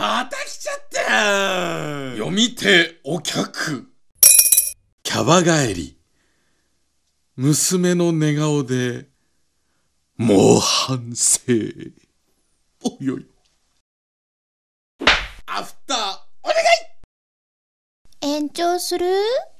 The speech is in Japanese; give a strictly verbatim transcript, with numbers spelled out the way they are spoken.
また来ちゃったよ。読み手お客。キャバ帰り。娘の寝顔でもう反省。おいおい。アフターお願い。 延長する？